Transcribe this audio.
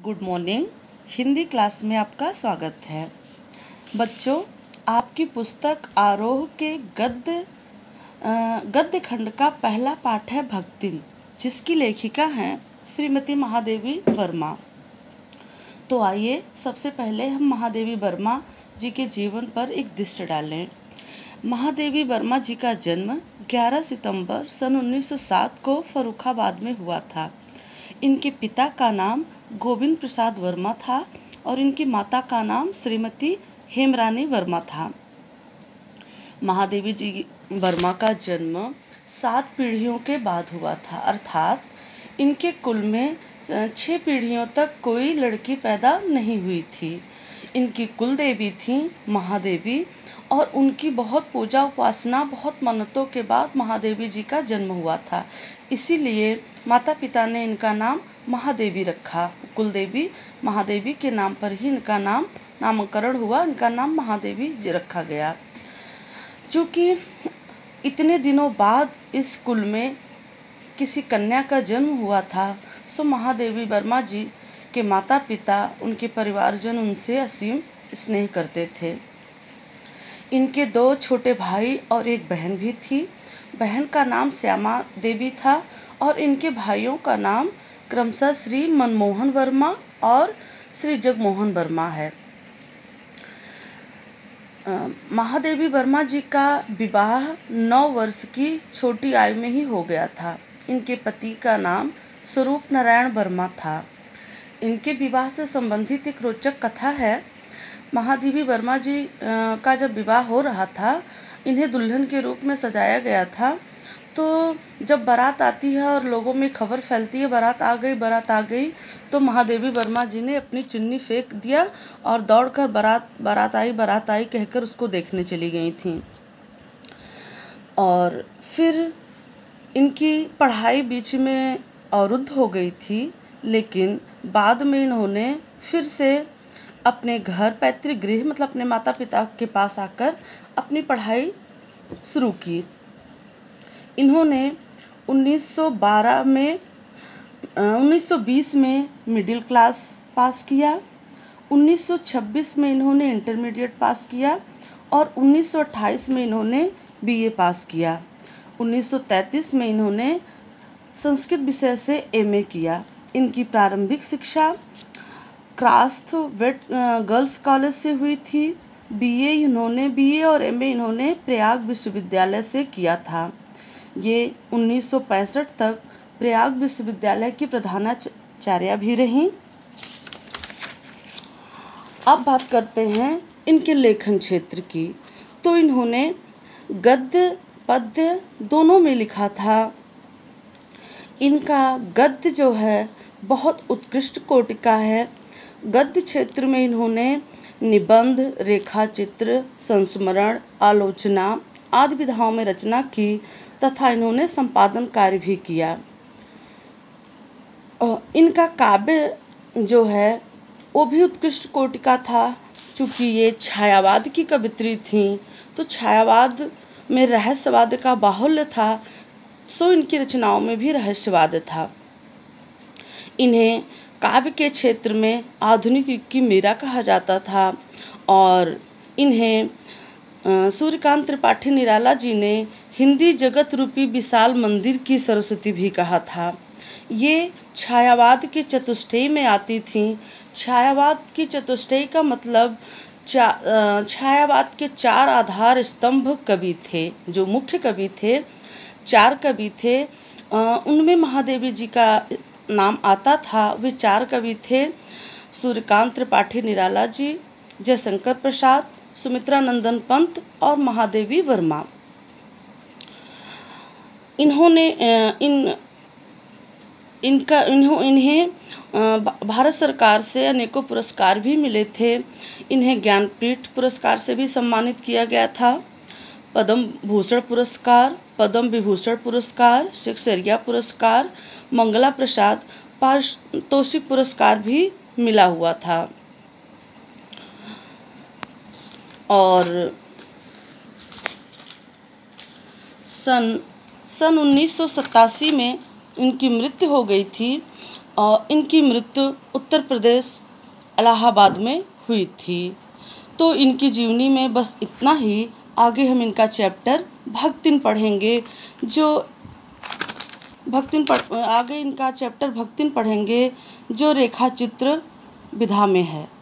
Good morning. Hindi class में आपका स्वागत है। बच्चों, आपकी पुस्तक आरोह के गद्य खंड का पहला पाठ है भक्तिन, जिसकी लेखिका हैं श्रीमती महादेवी वर्मा। तो आइए सबसे पहले हम महादेवी वर्मा जी के जीवन पर एक दृष्टि डालें। महादेवी वर्मा जी का जन्म 11 सितंबर सन 1907 को फर्रुखाबाद में हुआ था। इनके पिता का नाम गोविंद प्रसाद वर्मा था और इनकी माता का नाम श्रीमती हेमरानी वर्मा था। महादेवी जी वर्मा का जन्म 7 पीढ़ियों के बाद हुआ था, अर्थात इनके कुल में 6 पीढ़ियों तक कोई लड़की पैदा नहीं हुई थी। इनकी कुल देवी थी महादेवी और उनकी बहुत पूजा उपासना, बहुत मन्नतों के बाद महादेवी जी का जन्म हुआ था। इसीलिए माता पिता ने इनका नाम महादेवी रखा। कुल देवी महादेवी के नाम पर ही इनका नामकरण हुआ, इनका नाम महादेवी जी रखा गया। चूँकि इतने दिनों बाद इस कुल में किसी कन्या का जन्म हुआ था, सो महादेवी वर्मा जी के माता पिता, उनके परिवारजन उनसे असीम स्नेह करते थे। इनके 2 छोटे भाई और एक बहन भी थी। बहन का नाम श्यामा देवी था और इनके भाइयों का नाम क्रमशः श्री मनमोहन वर्मा और श्री जगमोहन वर्मा है। महादेवी वर्मा जी का विवाह 9 वर्ष की छोटी आयु में ही हो गया था। इनके पति का नाम स्वरूप नारायण वर्मा था। इनके विवाह से संबंधित एक रोचक कथा है। महादेवी वर्मा जी का जब विवाह हो रहा था, इन्हें दुल्हन के रूप में सजाया गया था। तो जब बारात आती है और लोगों में खबर फैलती है बारात आ गई, तो महादेवी वर्मा जी ने अपनी चुन्नी फेंक दिया और दौड़कर बारात आई कहकर उसको देखने चली गई थी। और फिर इनकी पढ़ाई बीच में अवरुद्ध हो गई थी, लेकिन बाद में इन्होंने फिर से अपने घर, पैतृक गृह मतलब अपने माता पिता के पास आकर अपनी पढ़ाई शुरू की। इन्होंने 1920 में मिडिल क्लास पास किया। 1926 में इन्होंने इंटरमीडिएट पास किया और 1928 में इन्होंने बीए पास किया। 1933 में इन्होंने संस्कृत विषय से एमए किया। इनकी प्रारंभिक शिक्षा क्रास्थ वेट गर्ल्स कॉलेज से हुई थी। बीए और एमए इन्होंने प्रयाग विश्वविद्यालय से किया था। ये 1965 तक प्रयाग विश्वविद्यालय की प्रधानाचार्या भी रहीं। अब बात करते हैं इनके लेखन क्षेत्र की। तो इन्होंने गद्य पद्य दोनों में लिखा था। इनका गद्य जो है बहुत उत्कृष्ट कोटि का है। गद्य क्षेत्र में इन्होंने निबंध, रेखाचित्र, संस्मरण, आलोचना आदि विधाओं में रचना की तथा इन्होंने संपादन कार्य भी किया। इनका काव्य जो है वो भी उत्कृष्ट कोटि का था। चूँकि ये छायावाद की कवित्री थीं, तो छायावाद में रहस्यवाद का बाहुल्य था, सो इनकी रचनाओं में भी रहस्यवाद था। इन्हें काव्य के क्षेत्र में आधुनिक युग की मीरा कहा जाता था और इन्हें सूर्यकांत त्रिपाठी निराला जी ने हिंदी जगत रूपी विशाल मंदिर की सरस्वती भी कहा था। ये छायावाद के चतुष्टय में आती थीं। छायावाद की चतुष्टय का मतलब छायावाद के 4 आधार स्तंभ कवि थे, जो मुख्य कवि थे। 4 कवि थे, उनमें महादेवी जी का नाम आता था। वे 4 कवि थे सूर्यकांत त्रिपाठी निराला जी, जयशंकर प्रसाद, सुमित्रा नंदन पंत और महादेवी वर्मा। इन्होंने इन्हें भारत सरकार से अनेकों पुरस्कार भी मिले थे। इन्हें ज्ञानपीठ पुरस्कार से भी सम्मानित किया गया था। पद्म भूषण पुरस्कार, पद्म विभूषण पुरस्कार, शेक्सपियर पुरस्कार, मंगला प्रसाद पारितोषिक पुरस्कार भी मिला हुआ था। और सन 1987 में इनकी मृत्यु हो गई थी। इनकी मृत्यु उत्तर प्रदेश इलाहाबाद में हुई थी। तो इनकी जीवनी में बस इतना ही। आगे हम इनका चैप्टर भक्तिन पढ़ेंगे, आगे इनका चैप्टर भक्तिन पढ़ेंगे जो रेखा चित्र विधा में है।